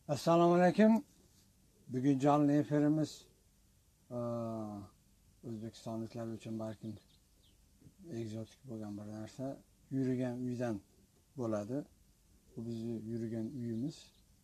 Assalomu alaykum. Bugun jonli efirimiz O'zbekistonliklar uchun balkim egzotik bo'lgan bir narsa. Yurigan uydan bo'ladi. Bu bizni yurigan uyimiz.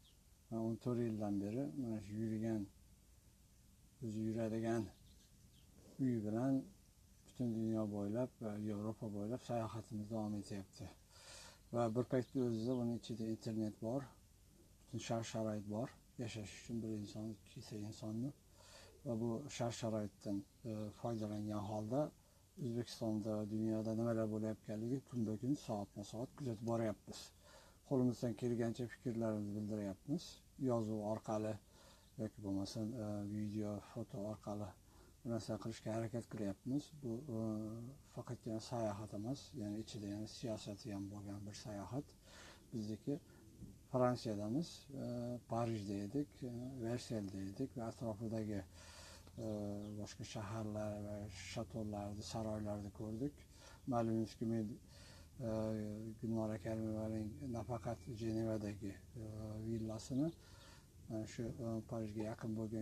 14 yildan beri mana shu yurigan, o'zi yuradigan uy bilan butun dunyo bo'ylab va Yevropa bo'ylab sayohatimiz davom etyapti. Va bir paytda o'zida buning ichida internet bor. Bütün shart-sharoit bor. Yashash uchun bir inson, ikkita insonni va bu shart-sharoitdan foydalangan holda O'zbekistonda, dunyoda nimalar bo'layotganligi kunma-kun, soatma-soat kuzatib boryapmiz. Qo'limizdan kelgancha fikrlarimizni bildiryapmiz. Yozuv orqali yoki bo'lmasa video, foto orqali bu narsani qilishga harakat qilyapmiz. Bu faqatgina sayohat emas, ya'ni ichida yana siyosati ham bo'lgan bir sayohat. Bizniki Fransiyadamiz, Parijda edik, Versaillesda edik va atrofidagi boshqa shaharlar va shatolarni, saroylarni ko'rdik. Ma'lumingizki, men Gulnora Karimovaning nafaqat Jenevadagi villasini shu Parijga yaqin bo'lgan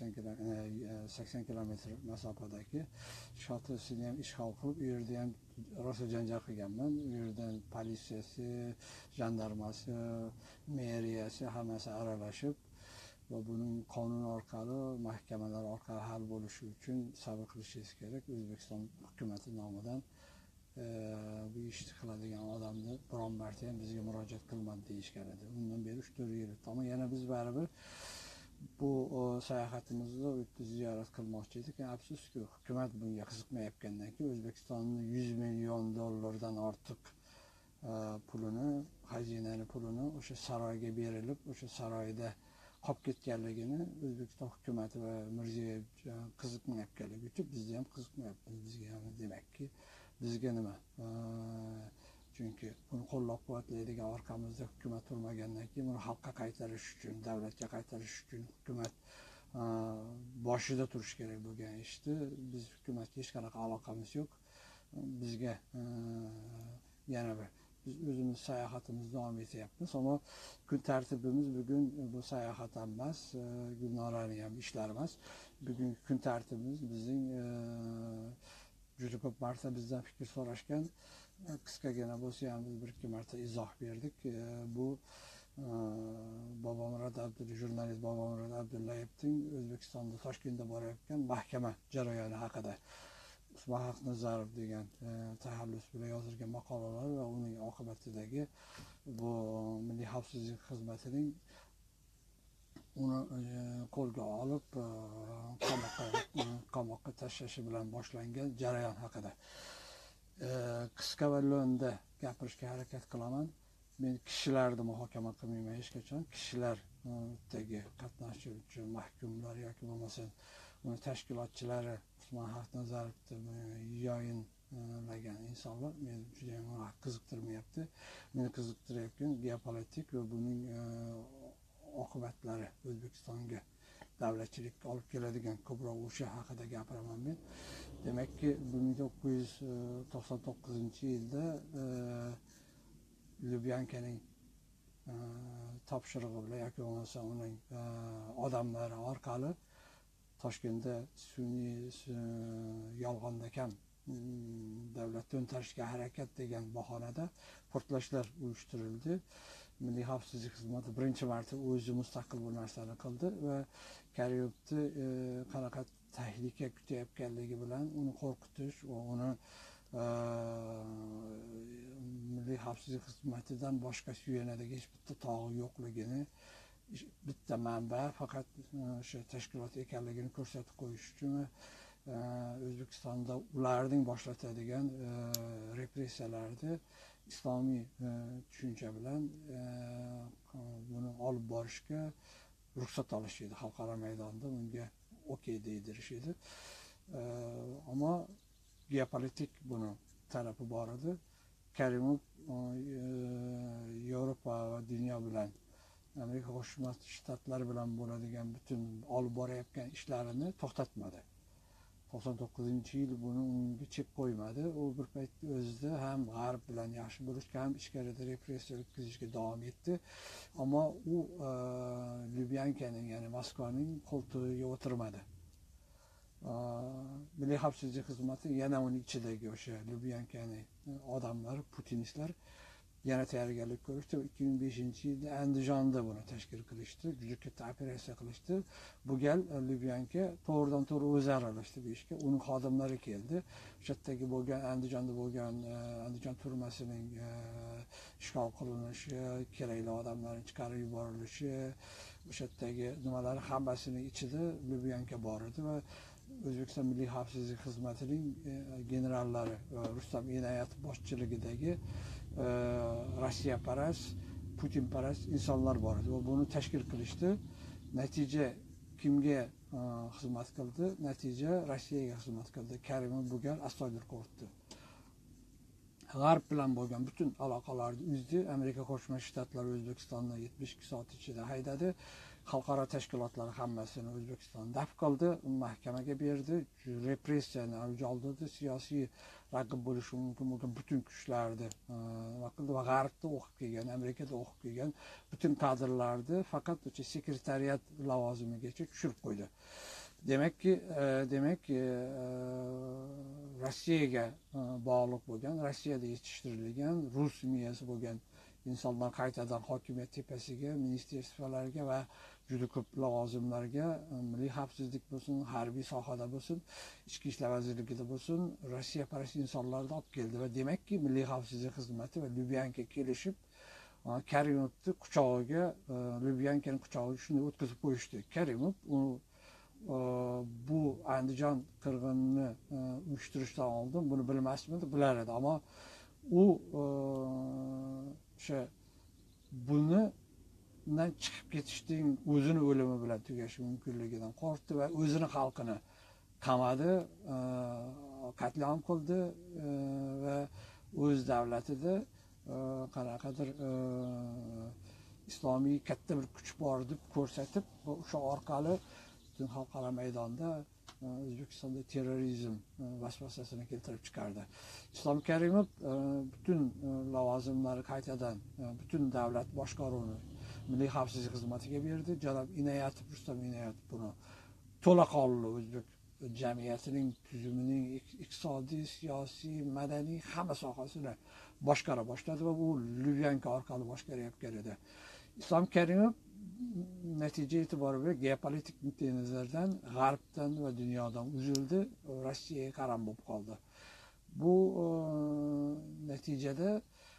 80 kilometr masofadagi shatosini ham ishg'ol qilib, u yerda ham rosa janjal qilganman. U yerdan politsiyasi, jandarmasi, meriyasi hammasi aralashib va buning qonun orqali, mahkamalar orqali hal bo'lishi uchun sabr qilishingiz kerak. O'zbekiston hukumati nomidan bu ishni qiladigan odamni biron marta ham bizga murojaat qilmadi deyishgan edi. Undan beri 3-4 yil o'tdi. Ammo yana biz baribir bu sayohatimizda ziyorat qilmoqchi edik. Afsuski, hukumat bunga qiziqmayotgandan keyin O'zbekistonning 100 million dollardan ortiq pulini, xazinani pulini o'sha saroyga berilib, o'sha saroyda qolib ketganligini O'zbekiston hukumati va Mirziyoyev qiziqmayotganligi uchun bizga ham qiziqmayapmiz. Bizga ham demakki, bizga nima? Chunki buni qo'llab-quvvatlaydigan orqamizda hukumat turmagandan keyin buni xalqqa qaytarish uchun, davlatga qaytarish uchun hukumat boshida turish kerak bo'lgan ishni biz hukumatga hech qanaqa aloqamiz yo'q. Bizga yana bir biz o'zimiz sayohatimizni davom etyapmiz. Ammo kun tartibimiz bugun bu sayohat emas, Gulnoraning ham ishlari emas. Bugungi kun tartibimiz bizning juda ko'p marta bizdan fikr so'rashgan, qisqagina bo'lsa ham biz bir-ikki marta izoh berdik. Bu Bobomurod Abdullayev, jurnalist Bobomurod Abdullayevning O'zbekistonda Toshkentda borayotgan mahkama jarayoni haqida Usmonxon Nazarov degan taxallus bilan yozilgan maqolalar va uning oqibatidagi bu Milliy xavfsizlik xizmatining uni qo'lga olib qamoqqa tashlashi bilan boshlangan jarayon haqida qisqa va lo'nda gapirishga harakat qilaman. Men kishilarni muhokama qilmayman hech qachon. Kishilardagi qatnashuvchi mahkumlar yoki bo'lmasa uni tashkilotchilari Usmonxon Nazarovni yoyinlagan insonlar meni juda ham qiziqtirmayapti. Meni qiziqtirayotgan geopolitik va buning oqibatlari, O'zbekistonga davlatchilikka olib keladigan ko'proq o'sha haqida gapiraman men. Demakki, 1999-yilda Lubyankaning topshirig'i bilan yoki bo'lmasa uning odamlari orqali Toshkentda sun'iy yolg'onda kam davlat to'ntarishga harakat degan bahonada portlashlar uyushtirildi. Milliy xavfsizlik xizmati birinchi marta o'zi mustaqil bu narsani qildi va Karimovni qanaqa tahlika kutayotganligi bilan uni qo'rqitish va uni Milliy xavfsizlik xizmatidan boshqa suyanadigan hech bitta tog'i yo'qligini, bitta manba faqat o'sha tashkilot ekanligini ko'rsatib qo'yish uchun O'zbekistonda ularning boshlatadigan repressiyalarni islomiy tushuncha bilan buni olib borishga ruxsat olish edi. Xalqaro maydonda bunga okey deydirish edi. Ammo geopolitik buni tarafi bor edi. Karimov Yevropa va dunyo bilan, Amerika Qo'shma Shtatlari bilan bo'ladigan bütün olib borayotgan ishlarini to'xtatmadi. 99-yil buni unga chek qo'ymadi. U bir payt o'zida ham g'arb bilan yaxshi bo'lishga, ham ichkarida repressiya o'tkazishga davom etdi. Ammo u Lubyankaning, ya'ni Moskvaning qo'ltig'iga o'tirmadi. Milliy xavfsizlik xizmati yana uning ichidagi o'sha Lubyankaning odamlari, putinistlar yana tayyorgarlik ko'rishdi. 2005-yilda Andijonda buni tashkil qilishdi, juda katta operatsiya qilishdi. Bu gal Lubyanka to'g'ridan-to'g'ri o'zi aralashdi bu ishga. Uning xodimlari keldi. O'sha yerdagi bo'lgan, Andijonda bo'lgan Andijon turmasining ishg'ol qilinishi, kerakli odamlarning chiqarib yuborilishi, o'sha yerdagi nimalar hammasining ichida Lubyanka bor edi va O'zbekiston Milliy xavfsizlik xizmatining generallari Rustam Inoyatov boshchiligidagi Rossiyaparast, Putinparast insonlar bor edi va buni tashkil qilishdi. Natija kimga xizmat qildi? Natija Rossiyaga xizmat qildi. Karimov bu gal astoydil qo'rqdi. G'arb bilan bo'lgan butun aloqalarni uzdi. Amerika Qo'shma Shtatlari O'zbekistonni 72 soat ichida haydadi. Xalqaro tashkilotlar hammasini O'zbekiston daf qildi, mahkamaga berdi, repressiyani avj oldirdi, siyosiy raqib bo'lishi mumkin bo'lgan butun kuchlarni va G'arbda o'qib kelgan, Amerikada o'qib kelgan butun kadrlarni faqat o'sha sekretariat lavozimigacha tushirib qo'ydi. Demak, Rossiyaga bog'liq bo'lgan, Rossiyada yetishtirilgan, rus miyasi bo'lgan insonlar qaytadan hokimiyat tepasiga, ministerstvolarga va juda ko'p lavozimlarga, milliy xavfsizlik bo'lsin, harbiy sohada bo'lsin, ichki ishlar vazirligida bo'lsin, Rossiyaparast insonlarni olib keldi va demakki, milliy xavfsizlik xizmati va Lubyanka kelishib Karimovni quchog'iga, Lubyankaning quchog'iga shunday o'tkazib qo'yishdi. Karimov bu Andijon qirg'inini uyushtirishdan oldin buni bilmasmidi, bilar edi, ammo u o'sha bundan chiqib ketishning o'zini o'limi bilan tugashi mumkinligidan qo'rqdi va o'zini xalqini qamadi, qatlam qildi va o'z davlatida qanaqadir islomiy katta bir kuch bor deb ko'rsatib, o'sha orqali butun xalqaro maydonda O'zbekistonda terrorizm vasvasasini keltirib chiqardi. Islom Karimov butun lavozimlari qaytadan butun davlat boshqaruvini Milliy xavfsizlik xizmatiga berdi. Janob Inoyatov, Rustam Inoyatov buni to'laqonli o'zbek jamiyatining tuzumining iqtisodiy, siyosiy, madaniy hamma sohasini boshqara boshladi va bu Lubyanka orqali boshqarayotgan edi. Islom Karimov natija e'tiboriga geopolitik nuqtai nazardan G'arbdan va dunyodan uzildi, Rossiyaga qaram bo'lib qoldi. Bu natijada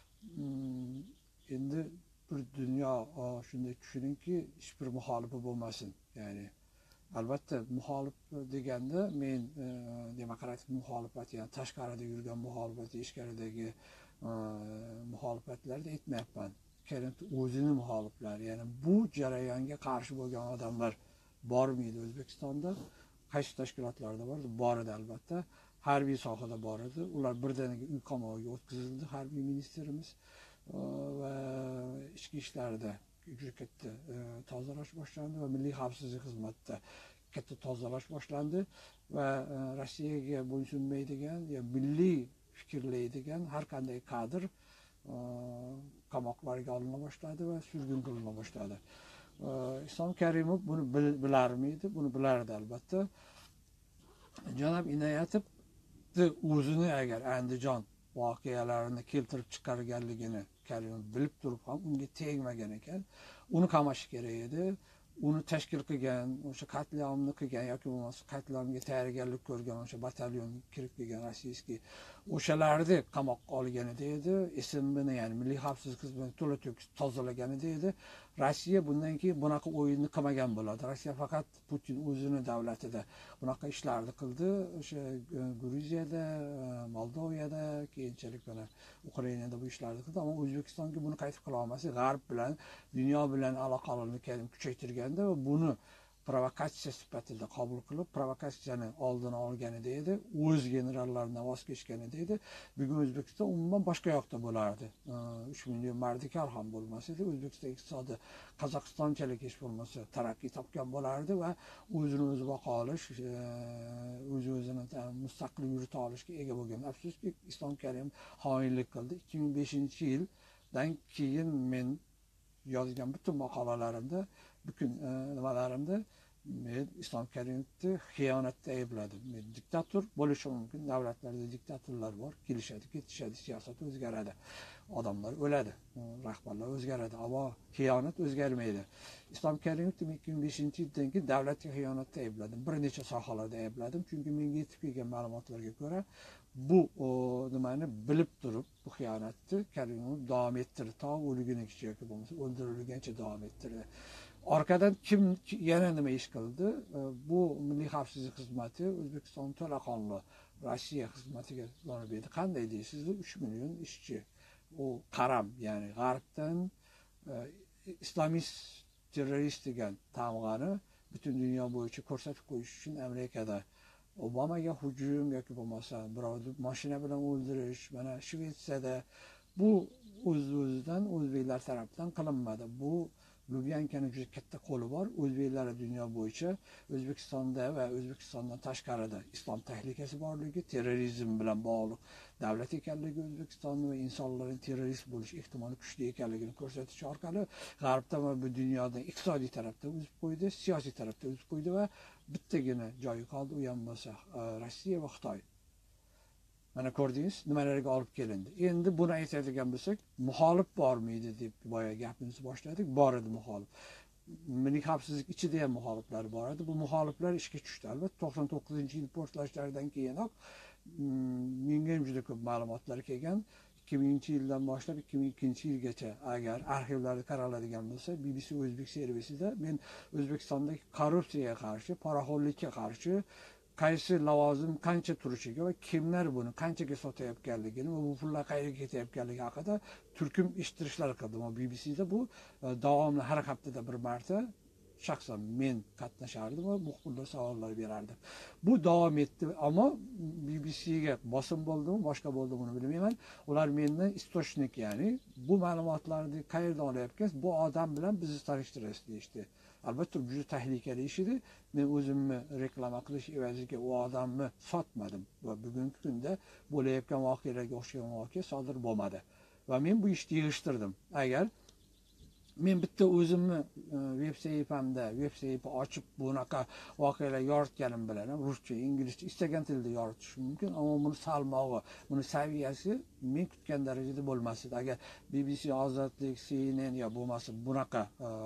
endi bir dunyo shunday tushuningki, hech bir muxolifi bo'lmasin. Ya'ni albatta muxolif deganda men demokratik muxolifat, ya'ni tashqarida yurgan muxolifat, ichkaridagi muxolifatlarni aytmayapman. O'zini muxoliflari, ya'ni bu jarayonga qarshi bo'lgan odamlar bormidi O'zbekistonda? Qaysi tashkilotlarda bor? Bor edi albatta. Harbiy sohada bor edi. Ular birdaniga uy qamoviga o'tkazildi harbiy ministerimiz va ichki ishlarda juda katta tozalash boshlandi va milliy xavfsizlik xizmatida katta tozalash boshlandi va Rossiyaga bo'ysunmaydigan, ya milliy fikrlaydigan har qanday kadr qamoqlarga olina boshladi va surgun qilina boshladi. Islom Karimov buni bilarmidi? Buni bilardi albatta. Janob Inoyatov o'zini agar Andijon voqealarini keltirib chiqarganligini Karimov bilib turib ham unga tegmagan ekan, uni qamash kerak edi. Uni tashkil qilgan, o'sha qatliamni qilgan yoki bo'lmasa qatliamga tayyorgarlik ko'rgan o'sha batalyon kirib kelgan rossiyskiy o'shalarni qamoqqa olgan edi. SMBni, ya'ni Milliy xavfsizlik xizmati to'la-to'kis tozalagan edi. Rossiya bundan keyin bunaqa o'yinni qilmagan bo'ladi. Rossiya faqat Putin o'zini davlatida bunaqa ishlarni qildi. O'sha Gruziyada, Moldovada, keyinchalik mana Ukrainada bu ishlarni qildi, ammo O'zbekistonga buni qaytib qila olmasa, G'arb bilan, dunyo bilan aloqalarni kuchaytirganda va buni provokatsiya sifatida qabul qilib, provokatsiyani oldini olgan edi, o'z generallaridan voz kechgan edi. Bugun O'zbekiston umuman boshqa yoqda bo'lardi. 3 million mardikor ham bo'lmas edi. O'zbekiston iqtisodi Qozog'istonchalik hech bo'lmasa taraqqiy topgan bo'lardi va o'zini o'zi boqa olish, o'zini mustaqil yurita olishga ega bo'lgan. Afsuski, Islom Karimov xoinlik qildi. 2005-yildan keyin men yozgan bütün maqolalarimda, bütün nimalarimda men Islom Karimovni xiyonatda aybladim. Men diktator bo'lishi mumkin, davlatlarda diktatorlar bor, kelishadi, ketishadi, siyosat o'zgaradi, odamlar o'ladi, rahbarlar o'zgaradi, ammo xiyonat o'zgarmaydi. Islom Karimovni 2005-yildan keyin davlatga xiyonatda aybladim. Bir necha sohalarda aybladim, chunki menga yetib kelgan ma'lumotlarga ko'ra bu nimani bilib turib, bu xiyonatni Karimov davom ettirdi, to o'lgunicha yoki bo'lmasa o'ldirilguncha davom ettirdi. Orqadan kim yana nima ish qildi? Bu Milliy xavfsizlik xizmati O'zbekiston to'laqonli Rossiya xizmatiga yonib edi. Qanday deysizlar? 3 million ishchi. U qaram, ya'ni g'arbdan islomist terrorist degan tamg'ani butun dunyo bo'yicha ko'rsatib qo'yish uchun Amerikada Obamaga hujum yoki bo'lmasa birovni mashina bilan o'ldirish, mana Shvetsiyada bu o'z-o'zidan o'zbeklar tomonidan qilinmadi. Bu Lubyankaning juda katta qo'li bor. O'zbeklar dunyo bo'yicha O'zbekistonda va O'zbekistondan tashqarida islom tahlikasi borligi, terrorizm bilan bog'liq davlat ekanligi, O'zbekistonni va insonlarning terrorist bo'lish ehtimoli kuchli ekanligini ko'rsatish orqali g'arbdan va bu dunyoda iqtisodiy tarafdan uzib qo'ydi, siyosiy tarafdan uzib qo'ydi va bittagina joyi qoldi, u ham bo'lsa Rossiya va Xitoy. Mana ko'rdingiz, nimalarga olib kelindi. Endi buni aytadigan bo'lsak, muxolif bormidi deb boya gapimizni boshladik. Bor edi muxolif. Milliy xavfsizlik ichida ham muxoliflar bor edi. Bu muxoliflar ishga tushdi. Albatta 99-yil portlashlardan keyinoq menga ham juda ko'p ma'lumotlar kelgan. 2000-yildan boshlab 2002-yilgacha agar arxivlarni qaraladigan bo'lsa, BBC O'zbek servisida men O'zbekistondagi korrupsiyaga qarshi, poraxo'rlikka qarshi qaysi lavozim qancha turishiga va kimlar buni qanchaga sotayotganligini va bu pullar qayerga ketayotganligi haqida turkum eshittirishlar qildim. BBCda bu davomli har haftada bir marta shaxsan men qatnashardim va muxbirlar savollar berardi. Bu davom etdi, ammo BBCga bosim bo'ldimi, boshqa bo'ldimi buni bilmayman. Ular mendan istochnik, ya'ni bu ma'lumotlarni qayerdan olyapsiz, bu odam bilan bizni tanishtirasiz deyishdi. Albatta juda tahlikali ish edi. Men o'zimni reklama qilish evaziga u odamni sotmadim va bugungi kunda bo'layotgan voqealarga o'xshagan voqea sodir bo'lmadi. Va men bu ishni yig'ishtirdim. Agar men bitta o'zimni veb-saytimni ochib bunaqa voqealar yoritganim bilan ham ruscha, inglizcha istagan tilda yoritish mumkin, ammo buni salmog'i, buni saviyasi men kutgan darajada bo'lmas edi. Agar BBC, Ozodlik, CNN yo bo'lmasa bunaqa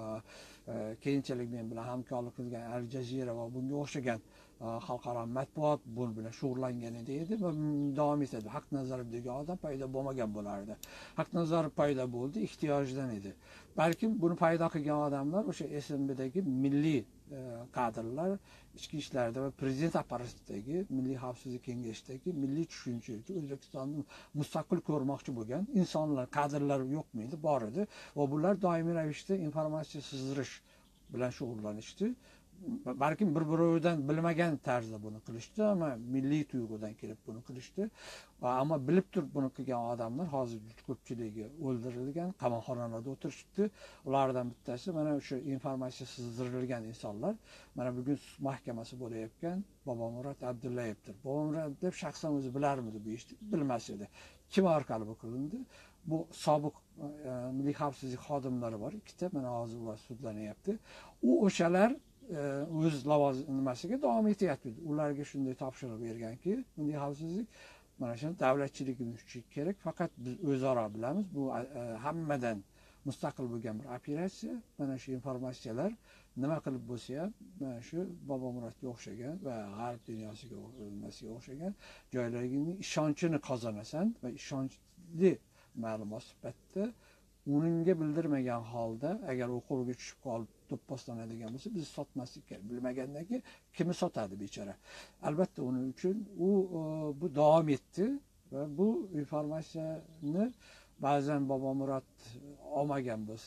keyinchalik men bilan hamkorlik qilgan Al Jazeera va bunga o'xshagan xalqaro matbuot bu bilan shug'ullangan edi va davom etadi. Haqnazarov degan odam paydo bo'lmagan bo'lardi. Haqnazarov paydo bo'ldi, ehtiyojdan edi. Balkim buni paydo qilgan odamlar o'sha SMBdagi milliy kadrlar, ichki ishlarda va prezident apparatidagi milliy xavfsizlik kengashidagi milliy tushunchachi, O'zbekistonni mustaqil ko'rmoqchi bo'lgan insonlar, kadrlar yo'qmidi, bor edi va bular doimiy ravishda informatsiya sizdirish bilan shug'ullanishdi. Balkim bir-biridan bilmagan tarzda buni qilishdi, ammo milliy tuyg'udan kelib buni qilishdi. Ammo bilib turib buni qilgan odamlar hozir ko'pchiligi o'ldirilgan, qamoqxonalarda o'tirishdi. Ulardan bittasi mana o'sha informatsiya sizdirilgan insonlar. Mana bugun mahkamasi bo'layotgan Bobomurod Abdullayevdir. Bobomurod Abdullayev shaxsan o'zi bilarmidi bu ishni? Bilmas edi. Kim orqali bu qilindi? Bu sobiq milliy xavfsizlik xodimlari bor, ikkita, mana hozir ular sudlanyapti. U o'shalar o'z lavozimasiga davom etyapti. Ularga shunday topshiriq berganki, milliy xavfsizlik mana shu davlatchiligimiz uchun kerak, faqat biz o'zaro bilamiz. Bu hammadan mustaqil bo'lgan bir operatsiya. Mana shu informatsiyalar nima qilib bo'lsa ham, mana shu Bobomurodga o'xshagan va g'arb dunyosiga o'xshagan joylarga ishonchini qozonasan va ishonchli ma'lumot sifatida uningga bildirmagan holda agar u qo'lga tushib qolib to'pposlanadigan bo'lsa, biz sotmaslik kerak. Bilmagandan keyin kimi sotadi bechora. Albatta uning uchun bu davom etdi va bu informatsiyani ba'zan Bobomurod olmagan bo'lsa,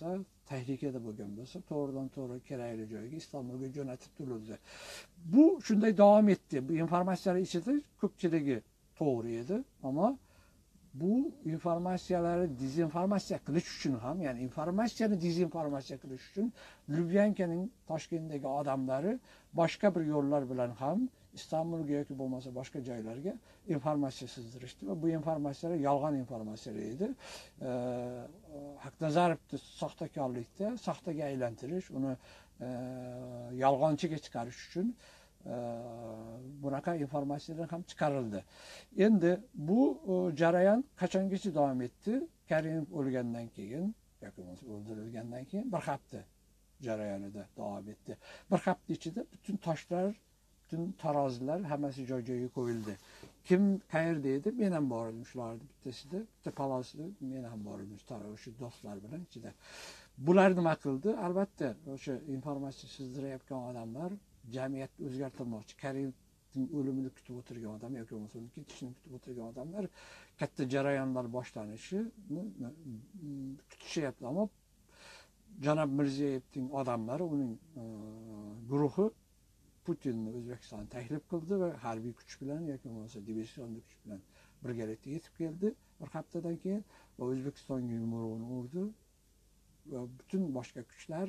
tahlikada bo'lgan bo'lsa, to'g'ridan to'g'ri kerakli joyga Istanbulga jo'natib turildi. Bu shunday davom etdi. Bu informatsiyalar ichida ko'pchiligi to'g'ri edi, ammo bu informatsiyalarni dezinformatsiya qilish uchun ham, ya'ni informatsiyani dezinformatsiya qilish uchun Lubyankaning Toshkentdagi odamlari boshqa bir yo'llar bilan ham İstanbulga yoki bo'lmasa boshqa joylarga informatsiya sizdirishdi va bu informatsiyalar yolg'on informatsiyalar edi. Haqnazarovni soxtakorlikda, soxtaga aylantirish, uni yolg'onchiga chiqarish uchun bunaqa informatsiyalar ham chiqarildi. Endi bu jarayon qachongacha davom etdi? Karimov o'lgandan keyin yoki o'ldirilgandan keyin bir hafta jarayonida davom etdi. Bir hafta ichida butun toshlar, butun tarozilar hammasi joy-joyiga qo'yildi. Kim qayerda edi? Men ham bor edim shularning bittasida, bitta palosida men ham bor edim o'sha do'stlar bilan ichida. Bular nima qildi? Albatta, o'sha informatsiya sizdirayotgan odamlar jamiyatni o'zgartirmoqchi. Karimning o'limini kutib o'tirgan odam yoki bo'lmasa uni ketishini kutib o'tirgan odamlar katta jarayonlar boshlanishini kutishyapti. Ammo janob Mirziyoyevning odamlari, uning guruhi Putinni O'zbekistonga taklif qildi va harbiy kuch bilan yoki bo'lmasa diversioniy kuch bilan birgalikda yetib keldi bir haftadan keyin va O'zbekistonga yumruqni urdi va butun boshqa kuchlar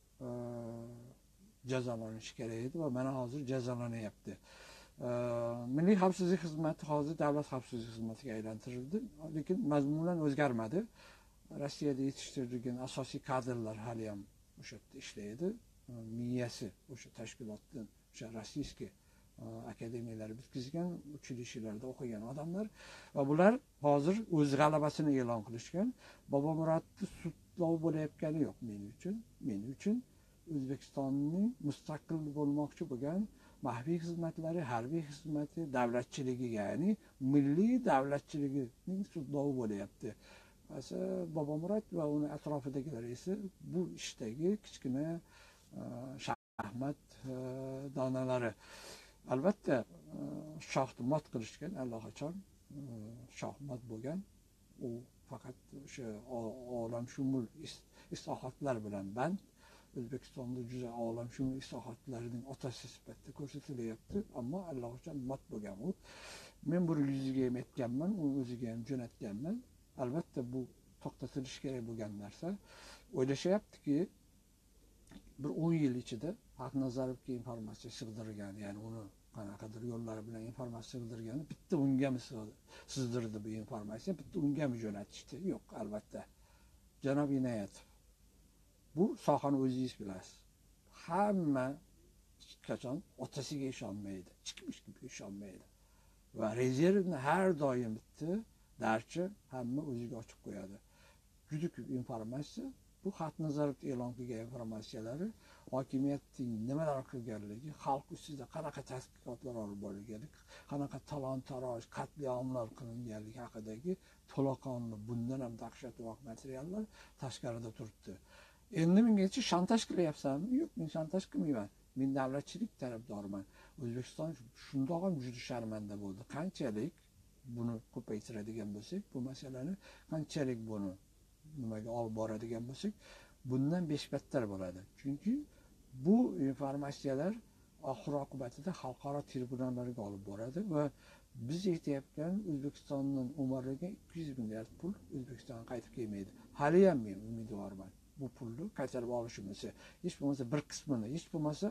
jazolanishi kerak edi va mana hozir jazolanyapti. Milliy xavfsizlik xizmati hozir davlat xavfsizlik xizmatiga aylantirildi, lekin mazmunan o'zgarmadi. Rossiyada yetishtirilgan asosiy kadrlar hali ham o'sha yerda ishlaydi. Miyasi o'sha tashkilotdan, o'sha rossiyskiy akademiyalar bitkazgan, uchilishlarda o'qigan odamlar va bular hozir o'z g'alabasini e'lon qilishgan. Bobomurodni sudlov bo'layotgani yo'q men uchun O'zbekistonning mustaqil bo'lmoqchi bo'lgan maxfiy xizmatlari, harbiy xizmati, davlatchiligi, ya'ni milliy davlatchiligining sudlovi bo'layapti. Bobomurod va uni atrofidagilar esa bu ishdagi kichkina shaxmat donalari. Albatta shohni mot qilishgan allaqachon shoh mot bo'lgan. U faqat o'sha olamshumul islohotlar bilan band. O'zbekistonda juda olamshumul islohotlarning otasi sifatida ko'rsatilyapti, ammo allaqachon mot bo'lgan u. Men buni yuziga ham aytganman, uni o'ziga ham jo'natganman. Albatta bu to'xtatilishi kerak bo'lgan narsa. O'ylashyaptiki, bir 10 yil ichida Haqnazarovga informatsiya sig'dirgan, ya'ni uni qanaqadir yo'llar bilan informatsiya sig'dirgani bitta ungami sizdirdi bu informatsiya, bitta ungami jo'natishdi. Yo'q, albatta. Janob Inoyatov, bu sohani o'zingiz bilasiz. Hamma qachon otasiga ishonmaydi, chiqmishga ishonmaydi. Va rezervni har doim bitta darcha hamma o'ziga ochib qo'yadi. Juda ko'p informatsiya, bu Haqnazarov e'lon qilgan informatsiyalari hokimiyatning nimalar qilganligi, xalq ustida qanaqa tadqiqotlar olib borilgani, qanaqa talon-taroj, qatliamlar qilinganligi haqidagi to'laqonli, bundan ham dahshatli materiallar tashqarida turibdi. Endi menga shantaj qilyapsanmi? Yo'q, men shantaj qilmayman. Men davlatchilik tarafdoriman. O'zbekiston shundoq ham juda sharmanda bo'ldi. Qanchalik buni ko'paytiradigan bo'lsak, bu masalani qanchalik buni nimaga olib boradigan bo'lsak, bundan beshbattar bo'ladi. Chunki bu informatsiyalar oxir oqibatida xalqaro tribunallarga olib boradi va biz aytayotgan O'zbekistonning o'marligiga 200 milliard pul O'zbekistonga qaytib kelmaydi. Hali ham men umidvorman. Bu pulni qaytarib olishimiz, hech bo'lmasa bir qismini, hech bo'lmasa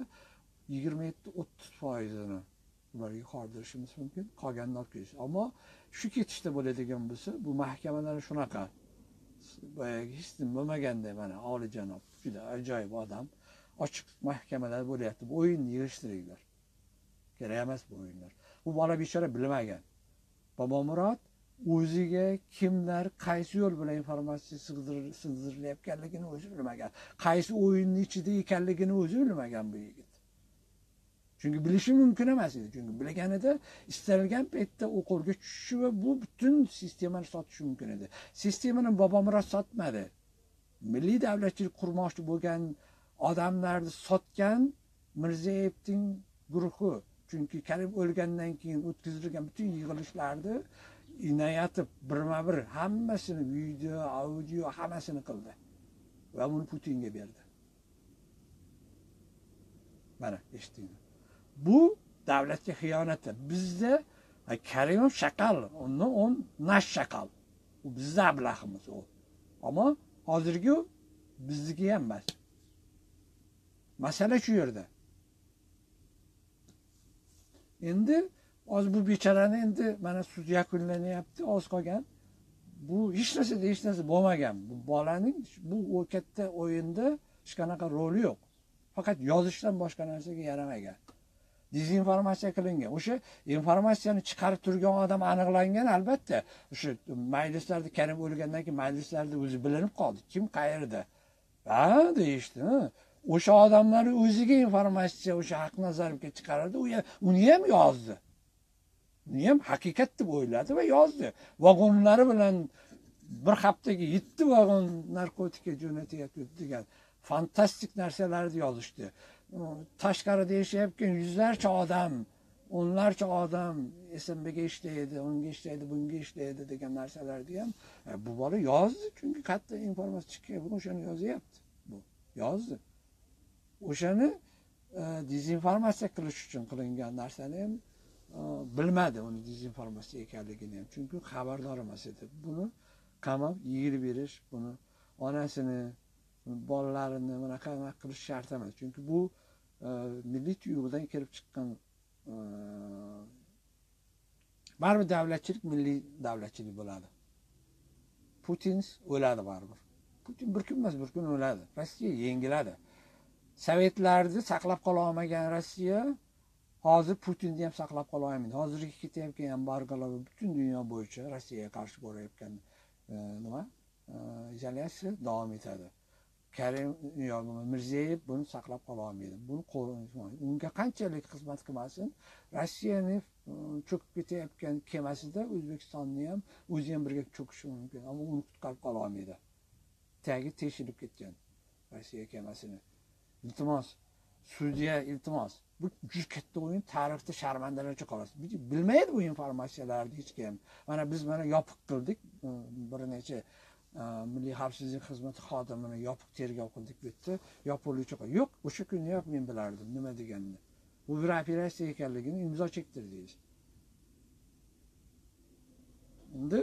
27-30%ni ularga qoldirishimiz mumkin, qolganini olib kelish. Ammo shu ketishda bo'ladigan bo'lsa, bu mahkamalar shunaqa boyagi hech nima bo'lmaganda, mana olijanob, juda ajoyib odam, ochiq mahkamalar bo'lyapti. Bu o'yinni yig'ishtiringlar. Kerak emas bu o'yinlar. Bu bola bechora bilmagan. Bobomurod o'ziga kimlar qaysi yo'l bilan informatsiya sig'dirilayotganligini o'zi bilmagan. Qaysi o'yinning ichida ekanligini o'zi bilmagan bu yigit. Chunki bilishi mumkin emas edi. Chunki bilganida istalgan paytda u qo'lga tushishi va bu butun sistemani sotishi mumkin edi. Sistemani Bobomurod sotmadi. Milliy davlatchilik qurmoqchi bo'lgan odamlarni sotgan Mirziyoyevning guruhi. Chunki Karim o'lgandan keyin o'tkazilgan butun yig'ilishlarda Inoyatov birma-bir hammasini, video, audio hammasini qildi. va buni Putinga berdi. Mana eshitdingmi? Bu davlatga xiyonatdir. Bizda Karimov shaqal, on nash shaqal. U bizning ablahimiz u. Ammo hozirgi bizniki ham emas. Masala shu yerda. Endi oz bu bechorani endi mana sud yakunlanyapti, oz qolgan. Bu hech narsa bo'lmagan. Bu bolaning bu katta o'yinda hech qanaqa roli yo'q. Faqat yozishdan boshqa narsaga yaramagan. Dezinformatsiya qilingan. O'sha informatsiyani chiqarib turgan odam aniqlangan, albatta. O'sha majlislarda Karim o'lgandan keyin majlislarda o'zi bilinib qoldi. Kim qayerda? Ha, deyishdi. O'sha odamlar o'ziga informatsiya o'sha Haqnazarovga chiqardi, uni ham yozdi. Uni ham haqiqat deb o'yladi va yozdi. Vagonlari bilan bir haftaga 7 vagon narkotika jo'natyapti degan fantastik narsalarni yozishdi. Tashqarida yashayotgan yuzlarcha odam, o'nlarcha odam SMBga ishlaydi, unga ishlaydi, bunga ishlaydi degan narsalarni ham bu bola yozdi, chunki katta informatsiya chiqqan, o'shani yozyapti. Bu yozdi. O'shani dezinformatsiya qilish uchun qilingan narsani ham bilmadi, uni dezinformatsiya ekanligini ham, chunki xabardor emas edi. Buni qamab yigirib berish, buni onasini, bolalarini bunaqa qilish shart emas. Chunki bu milliy tuyg'udan kelib chiqqan baribir davlatchilik milliy davlatchilik bo'ladi. Putin o'ladi baribir. Putin bir kun emas, bir kun o'ladi. Rossiya yengiladi. Sovetlarni saqlab qola olmagan Rossiya hozir Putinni ham saqlab qola olmaydi. Hozirgi ketayotgan embargolar butun dunyo bo'yicha Rossiyaga qarshi bo'layotgan izolyatsiya davom etadi. Karim Mirziyoyev buni saqlab qola olmaydi. Buni unga qanchalik xizmat qilmasin, Rossiyaning cho'kib ketayotgan kemasida O'zbekistonni ham o'zi ham birga cho'kishi mumkin, ammo uni qutqarib qola olmaydi. Tagi teshilib ketgan Rossiya kemasini. Iltimos, sudya iltimos. Bu juda katta o'yin, tarixda sharmandalarcha qolasiz. Bilmaydi bu informatsiyalarni hech kim. Mana biz yopiq qildik, bir necha Milliy xavfsizlik xizmati xodimini yopiq tergov qildik bu yerda. Yopiluvchi yo'q, o'sha kunni yo'q men bilardim nima deganini. Bu bir operatsiya ekanligini imzo chektirdingiz. Endi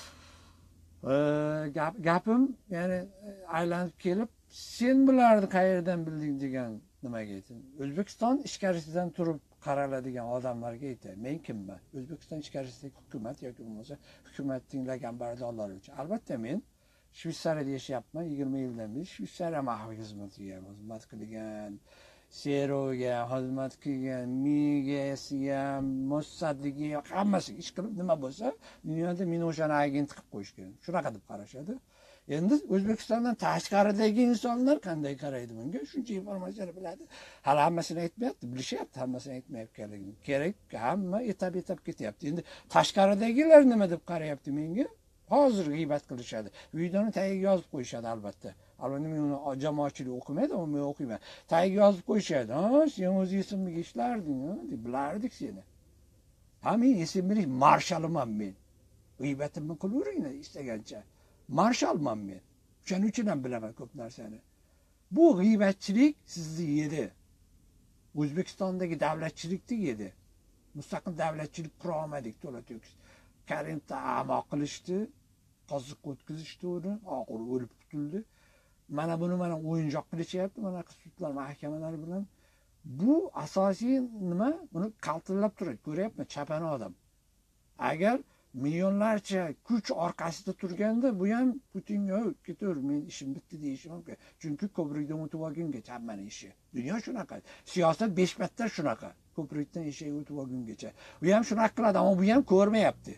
gapim ya'ni aylanib kelib, sen bularni qayerdan bilding degan nimaga ayting. O'zbekiston ichkarisidan turib qaraladigan odamlarga aytay, men kimman? O'zbekiston ichkarisidagi hukumat yoki bo'lmasa hukumatning laganbardorlari uchun. Albatta men Shveysariyada yashayapman, 20 yildan beri Shveysariya maxfiy xizmatiga xizmat qilgan, Seroga xizmat qilgan, Migasiga, Mossadga, hammasiga ish qilib nima bo'lsa, dunyoda meni o'shani agent qilib qo'yishgan. Shunaqa deb qarashadi. Endi O'zbekistondan tashqaridagi insonlar qanday qaraydi bunga? Shuncha informatsiyani biladi. Hali hammasini aytmayapti, bilishyapti, hammasini aytmayotganligini. Kerak, hamma etab ketyapti. Endi tashqaridagilar nima deb qarayapti menga? Hozir g'iybat qilishadi. Videoni tagiga yozib qo'yishadi albatta. Albatta men uni jamoatchilik o'qimaydi, ammo men o'qiyman. Tagiga yozib qo'yishadi. Ha, sen o'z esimga ishlarding, deb bilardik seni. Ha, men esimlik marshalman men. G'iybatimni qilaveringlar istagancha. Marshalman men. Shuning uchun ham bilaman ko'p narsani. Bu g'iybatchilik sizni yedi. O'zbekistondagi davlatchilikni yedi. Mustaqil davlatchilik qura olmadik, to'la-to'kis. Karimni amoq qilishdi, qoziqqa o'tkazishdi uni, oxiri o'lib qutuldi. Mana buni o'yinchoq qilishyapti, mana sudlar, mahkamalar bilan. Bu asosiy nima? Buni qaltillab turadi, ko'ryapman, chapani odam. Agar millionlarcha kuch orqasida turganda, bu ham Putinga ketaver, men ishim bitdi deyishi mumkin. Chunki ko'prikdan o'tib olgungacha hammaning ishi. Dunyo shunaqa. Siyosat beshbattar shunaqa. Ko'prikdan eshak o'tib olgungacha. Bu ham shunaqa qiladi, ammo bu ham ko'rmayapti.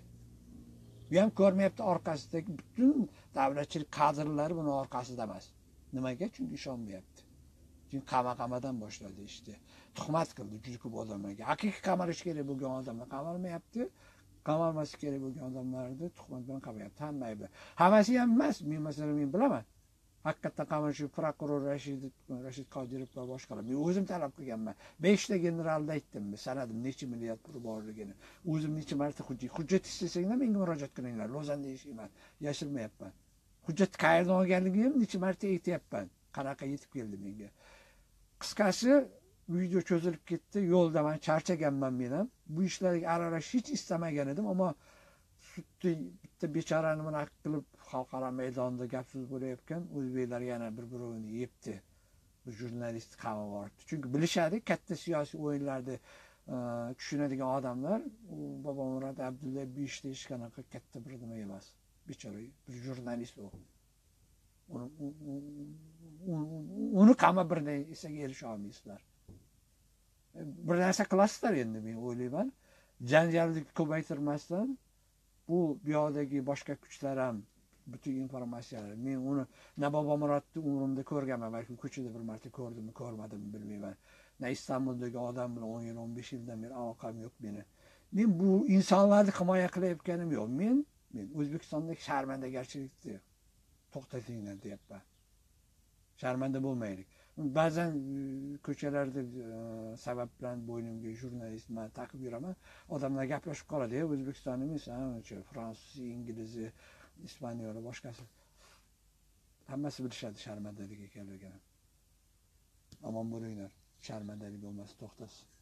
Bu ham ko'rmayapti orqasidagi butun davlatchilik kadrlari buni orqasida emas. Nimaga? Chunki ishonmayapti. Chunki qama-qamadan boshladi ishni. Tuhmat qildi juda ko'p odamlarga. Haqiqiy qamalish kerak bo'lgan odamlar qamalmayapti. Qamalmasi kerak bo'lgan odamlarni tuhmat bilan qamalyapti. Hammasi ham emas. Men masalan men bilaman. Haqiqatdan qamalish prokuror Rashid Qodirov va boshqalar. Men o'zim talab qilganman. 5 ta generalda aytdim, sanadim necha milliard pul borligini. O'zim necha marta hujjat istasanglar menga murojaat qilinglar. Lozanda yashayman, yashirmayapman. hujjat qayerdan olganligimni ham necha marta aytyapman. Qanaqa yetib keldi menga. Qisqasi, video cho'zilib ketdi. Yo'lda men charchaganman men ham. Bu ishlarga aralashish hech istamagan edim, ammo sudda bitta bechorani bunaqa qilib xalqaro maydonda gap so'z bo'layotgan o'zbeklar yana bir-birini yebdi. Bu jurnalist qavmi bor. Chunki bilishadi, katta siyosiy o'yinlarda tushunadigan odamlar, Bobomurod Abdulla Beshda hech qanaqa katta bir nima emas. Bechora bir jurnalist u. Uni qama bir narsaga erisha olmaysizlar. Bir narsa qilasizlar endi, men o'ylayman. Janjalni ko'paytirmasdan bu yoqdagi boshqa kuchlar ham butun informatsiyalar. Men uni na Bobomurodni umrimda ko'rganman, balki ko'chada bir marta ko'rdimmi, ko'rmadimmi bilmayman. Na Istanbuldagi odam bilan 10 yil, 15 yildan beri aloqam yo'q meni. Men bu insonlarni himoya qilayotganim yo'q. Men O'zbekistondagi sharmandagarchilikni to'xtatinglar deyapman. Sharmanda bo'lmaylik. Ba'zan ko'chalarda sabab bilan bo'ynimga jurnalistman taqib yuraman. Odamlar gaplashib qoladi, O'zbekiston emas, fransuz, inglizi, ispaniyoli, boshqasi. Hammasi bilishadi sharmandalik ekanligini. Omon bo'linglar. Sharmandalik bo'lmasa to'xtasin.